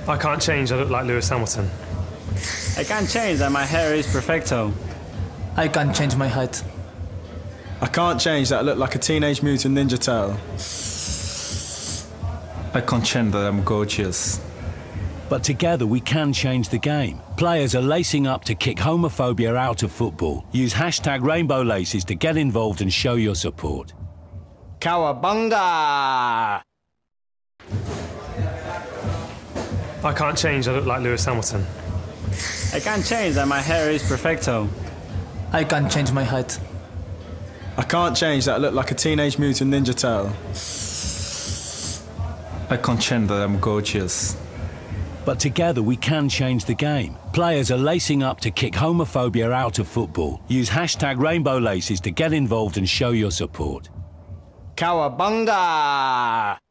I can't change, I look like Lewis Hamilton. I can't change that my hair is perfecto. I can't change my height. I can't change that I look like a Teenage Mutant Ninja Turtle. I can't change that I'm gorgeous. But together we can change the game. Players are lacing up to kick homophobia out of football. Use hashtag Rainbow Laces to get involved and show your support. Cowabunga! I can't change, I look like Lewis Hamilton. I can't change that my hair is perfecto. I can't change my height. I can't change that I look like a Teenage Mutant Ninja Turtle. I can't change that I'm gorgeous. But together we can change the game. Players are lacing up to kick homophobia out of football. Use hashtag Rainbow Laces to get involved and show your support. Cowabunga!